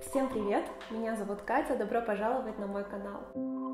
Всем привет! Меня зовут Катя, добро пожаловать на мой канал.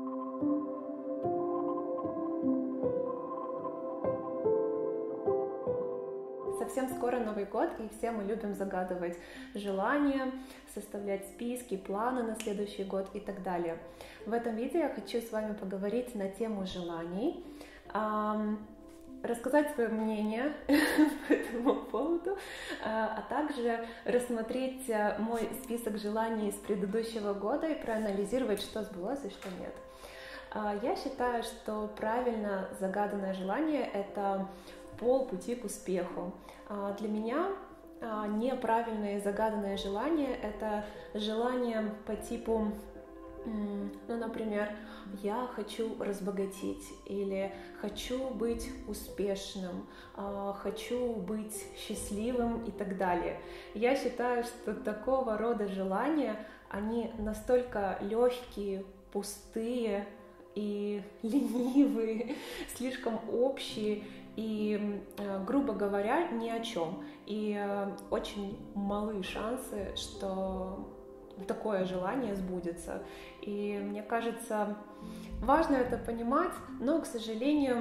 Совсем скоро Новый год, и все мы любим загадывать желания, составлять списки, планы на следующий год и так далее. В этом видео я хочу с вами поговорить на тему желаний, рассказать свое мнение по этому поводу, а также рассмотреть мой список желаний с предыдущего года и проанализировать, что сбылось и что нет. Я считаю, что правильно загаданное желание — это полпути к успеху. Для меня неправильные загаданные желания — это желания по типу, например, я хочу разбогатеть, или хочу быть успешным, хочу быть счастливым и так далее. Я считаю, что такого рода желания, они настолько легкие, пустые и ленивые, слишком общие и, грубо говоря, ни о чем. И очень малы шансы, что такое желание сбудется. И мне кажется, важно это понимать, но, к сожалению,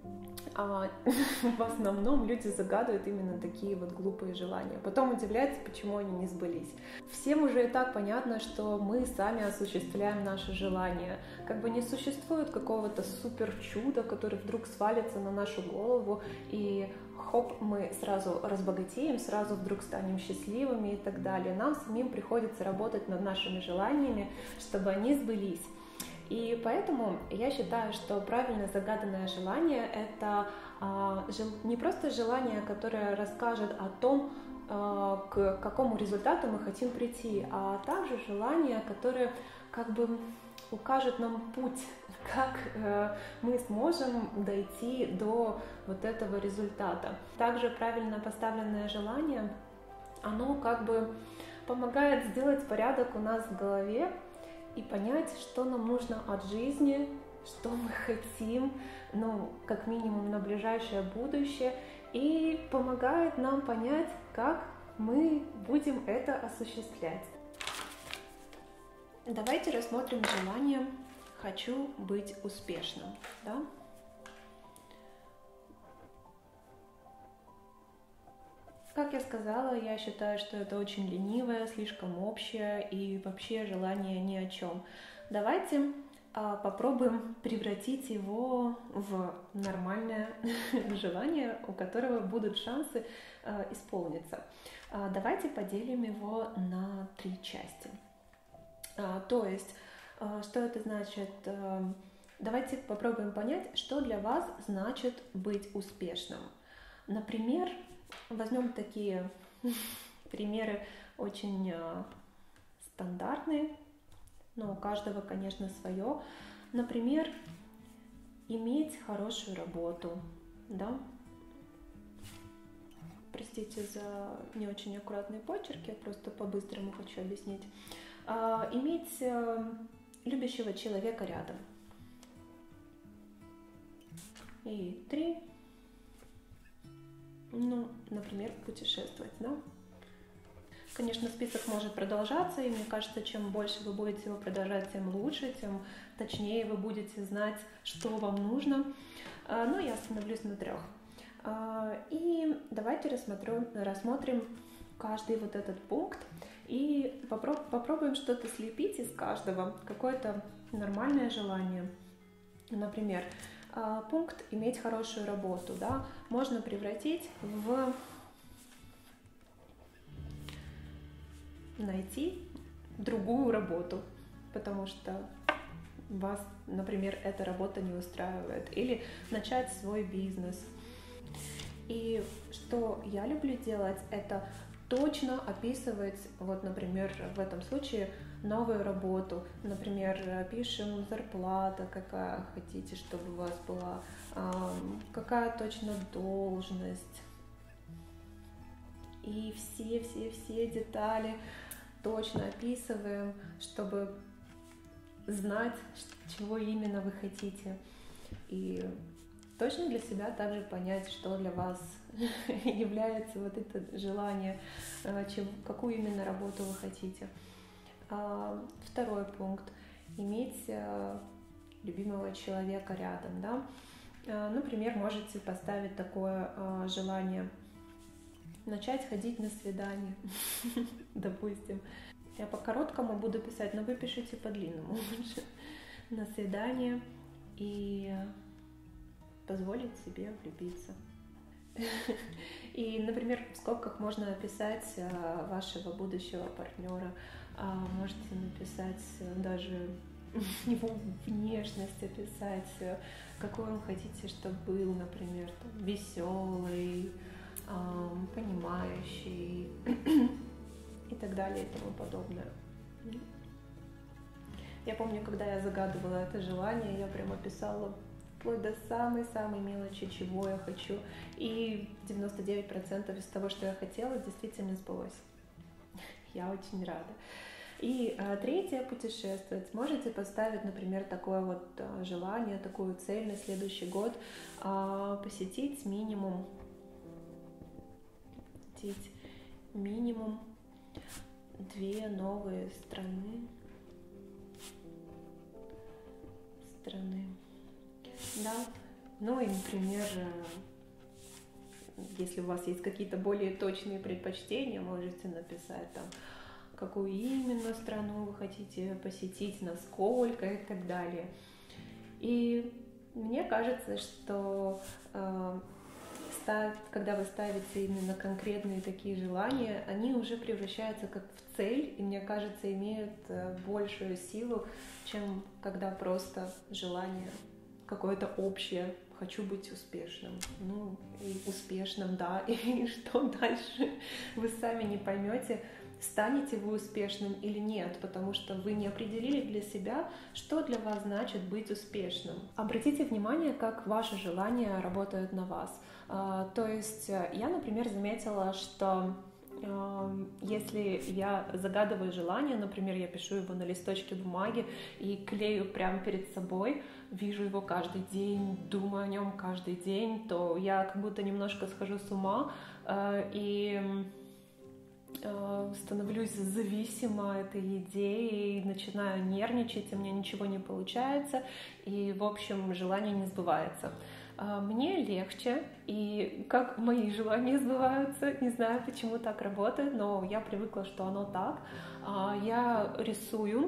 в основном люди загадывают именно такие вот глупые желания. Потом удивляются, почему они не сбылись. Всем уже и так понятно, что мы сами осуществляем наши желания. Как бы не существует какого-то супер чуда, который вдруг свалится на нашу голову, и хоп, мы сразу разбогатеем, сразу вдруг станем счастливыми и так далее. Нам самим приходится работать над нашими желаниями, чтобы они сбылись. И поэтому я считаю, что правильно загаданное желание — это не просто желание, которое расскажет о том, к какому результату мы хотим прийти, а также желание, которое как бы укажет нам путь, как мы сможем дойти до вот этого результата. Также правильно поставленное желание, оно как бы помогает сделать порядок у нас в голове и понять, что нам нужно от жизни, что мы хотим, как минимум на ближайшее будущее, и помогает нам понять, как мы будем это осуществлять. Давайте рассмотрим желание «хочу быть успешным». Да? Как я сказала, я считаю, что это очень ленивое, слишком общее и вообще желание ни о чем. Давайте попробуем превратить его в нормальное желание, у которого будут шансы исполниться. Давайте поделим его на 3 части. То есть, что это значит? Давайте попробуем понять, что для вас значит быть успешным. Например, возьмем такие примеры очень стандартные, но у каждого, конечно, свое. Например, иметь хорошую работу, да? Простите за не очень аккуратный почерк, я просто по-быстрому хочу объяснить. Иметь любящего человека рядом. И 3. Например, путешествовать, да? Конечно, список может продолжаться, и мне кажется, чем больше вы будете его продолжать, тем лучше, тем точнее вы будете знать, что вам нужно. Но я остановлюсь на 3. И давайте рассмотрим каждый вот этот пункт и попробуем что-то слепить из каждого, какое-то нормальное желание. Например, пункт «иметь хорошую работу», да, можно превратить в найти другую работу, потому что вас, например, эта работа не устраивает, или начать свой бизнес. И что я люблю делать, это точно описывать, вот, например, в этом случае новую работу. Например, пишем зарплата, какая хотите, чтобы у вас была, какая точно должность. И все детали точно описываем, чтобы знать, чего именно вы хотите. И точно для себя также понять, что для вас является вот это желание, какую именно работу вы хотите. Второй пункт – иметь любимого человека рядом, да. Например, можете поставить такое желание – начать ходить на свидание, допустим. Я по короткому буду писать, но вы пишите по длинному лучше. На свидание и позволить себе влюбиться. И, например, в скобках можно описать вашего будущего партнера. Можете написать даже его внешность, описать, какой он хотите, чтобы был, например, веселый, понимающий и так далее и тому подобное. Я помню, когда я загадывала это желание, я прямо писала вплоть до самой-самой мелочи, чего я хочу. И 99% из того, что я хотела, действительно сбылось. Я очень рада. И третье – путешествовать. Можете поставить, например, такое вот желание, такую цель на следующий год – посетить минимум 2 новые страны. Да. Ну и, например, если у вас есть какие-то более точные предпочтения, можете написать там, какую именно страну вы хотите посетить, насколько и так далее. И мне кажется, что когда вы ставите именно конкретные такие желания, они уже превращаются как в цель, и, мне кажется, имеют большую силу, чем когда просто желание какое-то общее. Хочу быть успешным. Ну, и успешным, да, и что дальше? Вы сами не поймете, станете вы успешным или нет, потому что вы не определили для себя, что для вас значит быть успешным. Обратите внимание, как ваши желания работают на вас. То есть я, например, заметила, что если я загадываю желание, например, я пишу его на листочке бумаги и клею прямо перед собой, вижу его каждый день, думаю о нем каждый день, то я как будто немножко схожу с ума и становлюсь зависима от этой идеи, начинаю нервничать, у меня ничего не получается, и, в общем, желание не сбывается. Мне легче, и как мои желания сбываются, не знаю, почему так работает, но я привыкла, что оно так. Я рисую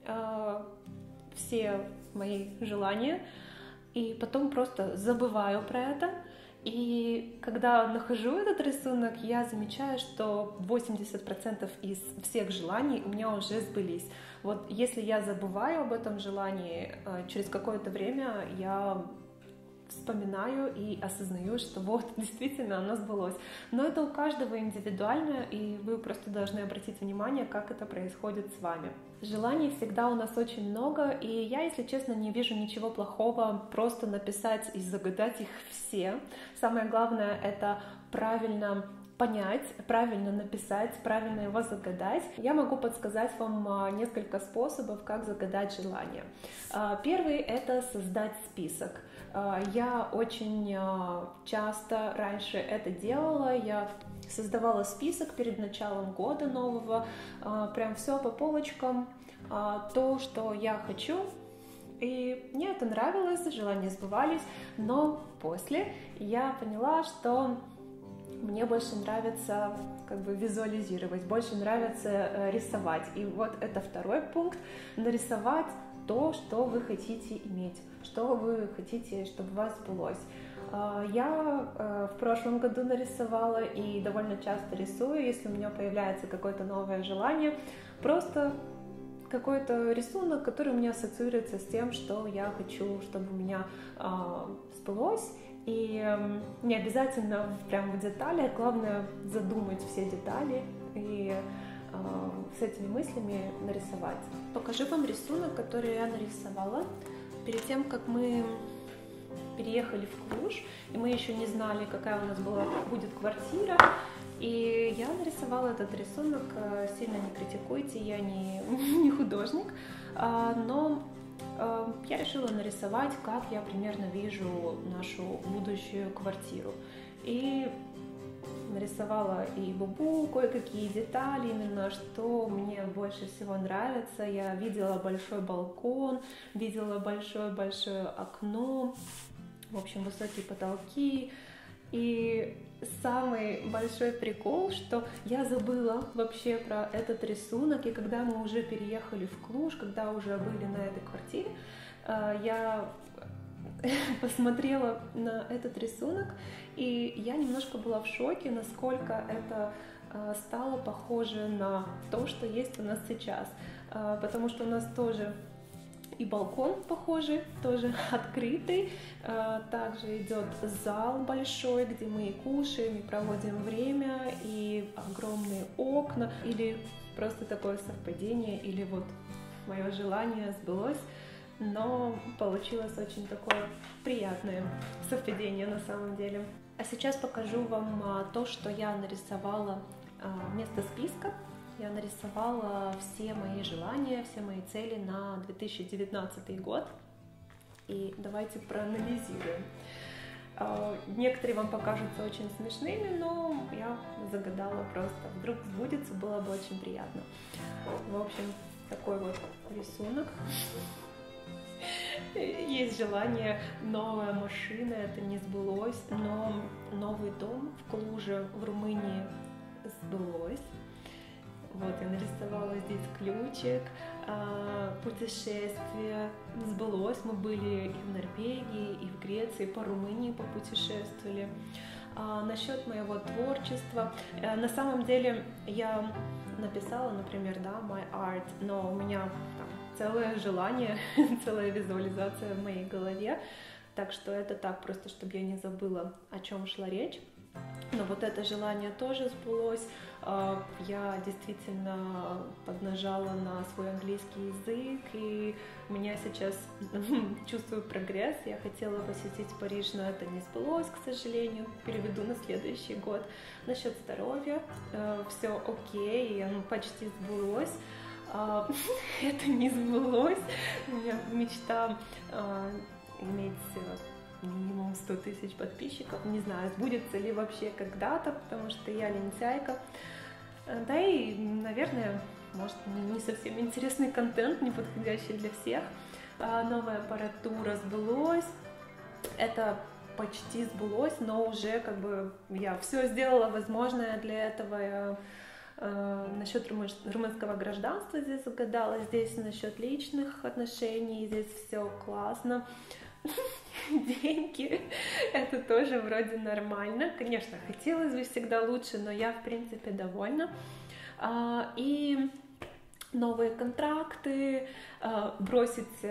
все мои желания, и потом просто забываю про это. И когда нахожу этот рисунок, я замечаю, что 80% из всех желаний у меня уже сбылись. Вот если я забываю об этом желании, через какое-то время я вспоминаю и осознаю, что вот, действительно, оно сбылось. Но это у каждого индивидуально, и вы просто должны обратить внимание, как это происходит с вами. Желаний всегда у нас очень много, и я, если честно, не вижу ничего плохого просто написать и загадать их все. Самое главное — это правильно понять, правильно написать, правильно его загадать. Я могу подсказать вам несколько способов, как загадать желание. Первый — это создать список. Я очень часто раньше это делала, я создавала список перед началом года нового, прям все по полочкам, то, что я хочу, и мне это нравилось, желания сбывались, но после я поняла, что мне больше нравится как бы визуализировать, больше нравится рисовать. И вот это второй пункт — нарисовать то, что вы хотите иметь, что вы хотите, чтобы у вас сбылось. Я в прошлом году нарисовала и довольно часто рисую, если у меня появляется какое-то новое желание, просто какой-то рисунок, который у меня ассоциируется с тем, что я хочу, чтобы у меня сбылось. И не обязательно прям в деталях, главное задумать все детали и с этими мыслями нарисовать. Покажу вам рисунок, который я нарисовала перед тем, как мы переехали в Клуж, и мы еще не знали, какая у нас будет квартира. И я нарисовала этот рисунок, сильно не критикуйте, я не художник, но я решила нарисовать, как я примерно вижу нашу будущую квартиру. И нарисовала и бубу, кое-какие детали, именно что мне больше всего нравится. Я видела большой балкон, видела большое-большое окно, в общем, высокие потолки. И самый большой прикол, что я забыла вообще про этот рисунок, и когда мы уже переехали в Клуж, когда уже были на этой квартире, я посмотрела на этот рисунок, и я немножко была в шоке, насколько это стало похоже на то, что есть у нас сейчас, потому что у нас тоже и балкон похожий, тоже открытый, также идет зал большой, где мы и кушаем, и проводим время, и огромные окна, или просто такое совпадение, или вот мое желание сбылось, но получилось очень такое приятное совпадение на самом деле. А сейчас покажу вам то, что я нарисовала вместо списка. Я нарисовала все мои желания, все мои цели на 2019 год. И давайте проанализируем. Некоторые вам покажутся очень смешными, но я загадала просто. Вдруг сбудется, было бы очень приятно. В общем, такой вот рисунок. Есть желание, новая машина, это не сбылось, но новый дом в Клуже, в Румынии, сбылось. Вот, я нарисовала здесь ключик, путешествие сбылось, мы были и в Норвегии, и в Греции, по Румынии попутешествовали. Насчет моего творчества, на самом деле я написала, например, да, my art, но у меня там целое желание, целая визуализация в моей голове, так что это так, просто чтобы я не забыла, о чем шла речь. Но вот это желание тоже сбылось. Я действительно поднажала на свой английский язык, и у меня сейчас чувствую прогресс. Я хотела посетить Париж, но это не сбылось, к сожалению. Переведу на следующий год. Насчет здоровья все окей, оно почти сбылось. Это не сбылось. У меня мечта иметь минимум 100 тысяч подписчиков. Не знаю, сбудется ли вообще когда-то, потому что я лентяйка. Да и, наверное, может, не совсем интересный контент, не подходящий для всех. Новая аппаратура сбылось. Это почти сбылось, но уже как бы я все сделала возможное для этого. Я насчет румынского гражданства здесь загадала, здесь насчет личных отношений, здесь все классно. Деньги, это тоже вроде нормально. Конечно, хотелось бы всегда лучше, но я, в принципе, довольна. И новые контракты, бросить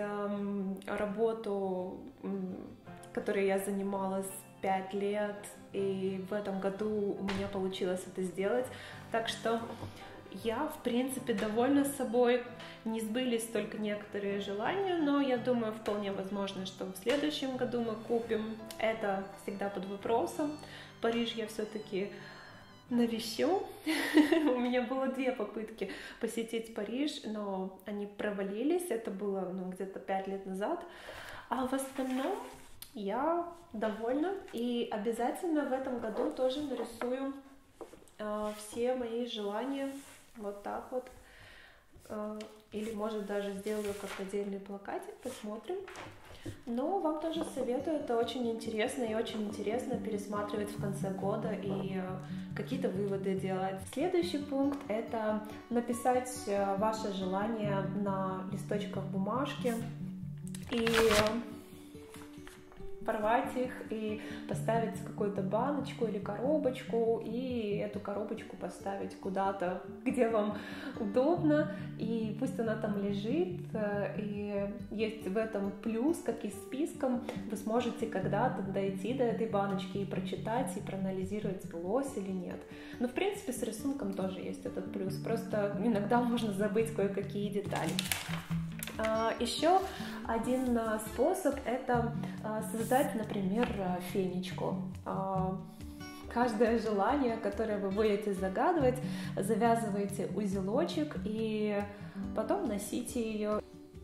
работу, которой я занималась 5 лет, и в этом году у меня получилось это сделать. Так что я, в принципе, довольна собой. Не сбылись только некоторые желания, но я думаю, вполне возможно, что в следующем году мы купим. Это всегда под вопросом. Париж я все-таки навещу. У меня было 2 попытки посетить Париж, но они провалились. Это было где-то 5 лет назад. А в остальном я довольна. И обязательно в этом году тоже нарисую все мои желания. Вот так вот. Или, может, даже сделаю как отдельный плакатик, посмотрим. Но вам тоже советую, это очень интересно, и очень интересно пересматривать в конце года и какие-то выводы делать. Следующий пункт — это написать ваше желание на листочках бумажки и порвать их и поставить какую-то баночку или коробочку, и эту коробочку поставить куда-то, где вам удобно, и пусть она там лежит, и есть в этом плюс, как и с списком, вы сможете когда-то дойти до этой баночки и прочитать, и проанализировать, сбылось или нет. Но, в принципе, с рисунком тоже есть этот плюс, просто иногда можно забыть кое-какие детали. Еще один способ — это создать, например, фенечку. Каждое желание, которое вы будете загадывать, завязываете узелочек и потом носите ее.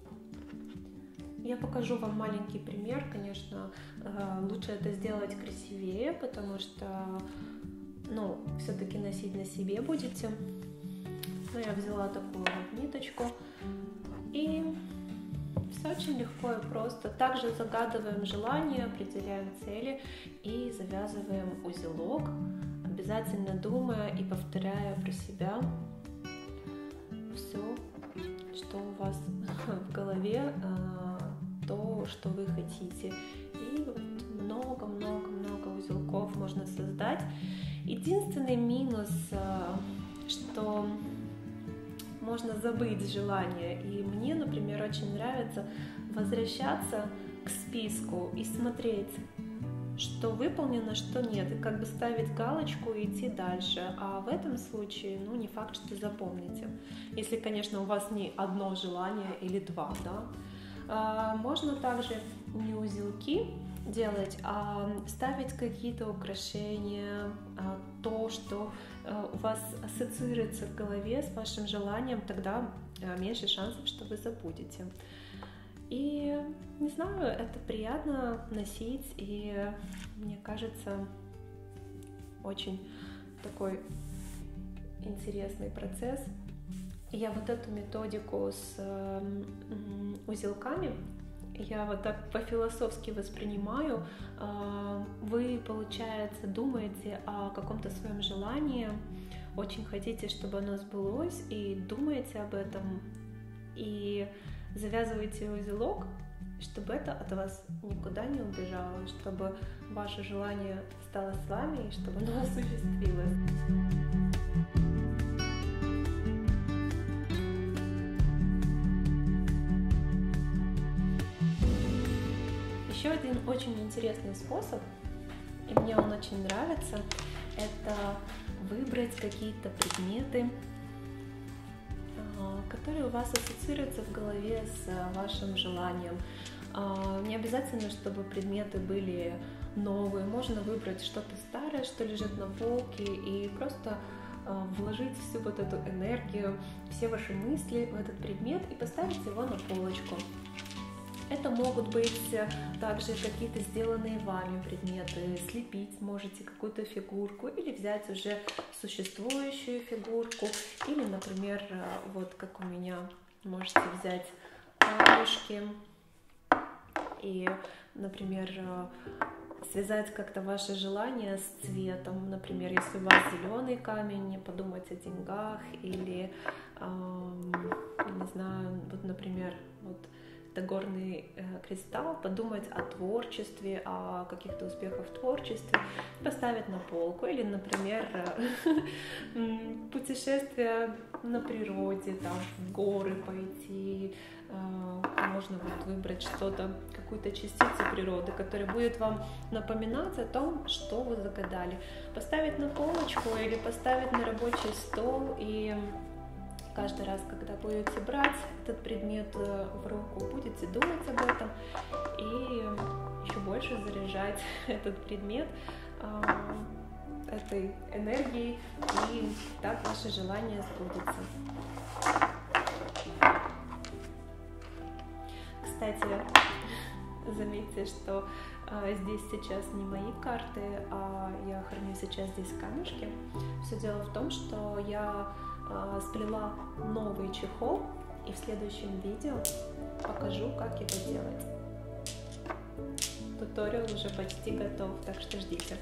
Я покажу вам маленький пример. Конечно, лучше это сделать красивее, потому что ну, все-таки носить на себе будете. Ну, я взяла такую вот ниточку, и все очень легко и просто. Также загадываем желание, определяем цели и завязываем узелок, обязательно думая и повторяя про себя все, что у вас в голове, то, что вы хотите. И вот много-много-много узелков можно создать. Единственный минус, что можно забыть желание. И мне, например, очень нравится возвращаться к списку и смотреть, что выполнено, что нет, и как бы ставить галочку и идти дальше. А в этом случае, ну, не факт, что запомните. Если, конечно, у вас не одно желание или два, да. Можно также не узелки делать, а ставить какие-то украшения, то, что у вас ассоциируется в голове с вашим желанием, тогда меньше шансов, что вы забудете. И, не знаю, это приятно носить, и мне кажется, очень такой интересный процесс. И я вот эту методику с узелками, я вот так по-философски воспринимаю. Вы, получается, думаете о каком-то своем желании, очень хотите, чтобы оно сбылось, и думаете об этом, и завязываете узелок, чтобы это от вас никуда не убежало, чтобы ваше желание стало с вами, и чтобы оно осуществилось. Еще один очень интересный способ, и мне он очень нравится, это выбрать какие-то предметы, которые у вас ассоциируются в голове с вашим желанием. Не обязательно, чтобы предметы были новые, можно выбрать что-то старое, что лежит на полке, и просто вложить всю вот эту энергию, все ваши мысли в этот предмет и поставить его на полочку. Это могут быть также какие-то сделанные вами предметы, слепить можете какую-то фигурку или взять уже существующую фигурку, или, например, вот как у меня, можете взять камешки и, например, связать как-то ваше желание с цветом. Например, если у вас зеленый камень, подумать о деньгах или, не знаю, вот, например, вот горный кристалл, подумать о творчестве, о каких-то успехах в творчестве, поставить на полку. Или, например, путешествие на природе, там, в горы пойти. Можно будет выбрать что-то, какую-то частицу природы, которая будет вам напоминать о том, что вы загадали. Поставить на полочку или поставить на рабочий стол, и каждый раз, когда будете брать этот предмет в руку, будете думать об этом и еще больше заряжать этот предмет этой энергией, и так ваше желание сбудется. Кстати, заметьте, что здесь сейчас не мои карты, а я храню сейчас здесь камешки. Все дело в том, что я сплела новый чехол, и в следующем видео покажу, как его делать. Туториал уже почти готов, так что ждите.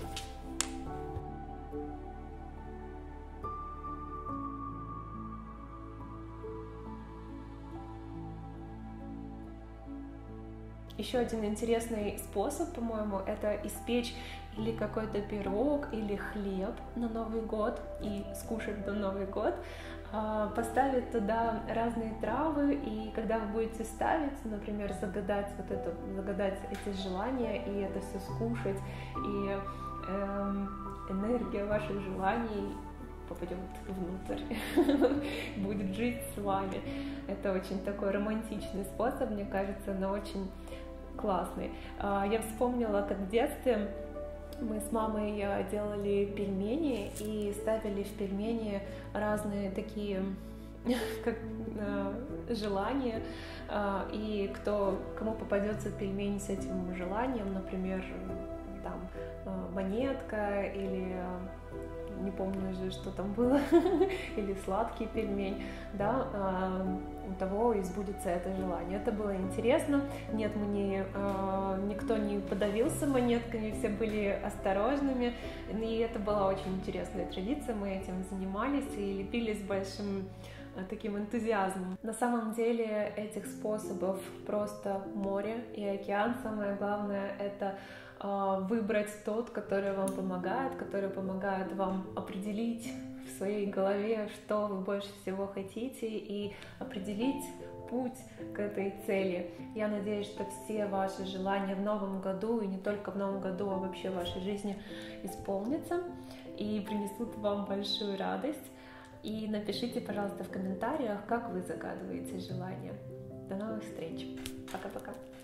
Еще один интересный способ, по-моему, это испечь или какой-то пирог, или хлеб на Новый год и скушать на Новый год, поставить туда разные травы, и когда вы будете ставить, например, загадать эти желания и это все скушать, и энергия ваших желаний попадет внутрь, будет жить с вами. Это очень такой романтичный способ, мне кажется, но очень классный. Я вспомнила, как в детстве мы с мамой делали пельмени и ставили в пельмени разные такие как желания, и кому попадется пельмень с этим желанием, например, там монетка или не помню уже, что там было, или сладкий пельмень, да, у того и сбудется это желание. Это было интересно. Нет, никто не подавился монетками, все были осторожными, и это была очень интересная традиция, мы этим занимались и лепили с большим таким энтузиазмом. На самом деле этих способов просто море и океан. Самое главное — это выбрать тот, который вам помогает вам определить в своей голове, что вы больше всего хотите, и определить путь к этой цели. Я надеюсь, что все ваши желания в новом году, и не только в новом году, а вообще в вашей жизни исполнятся и принесут вам большую радость. И напишите, пожалуйста, в комментариях, как вы загадываете желания. До новых встреч. Пока-пока.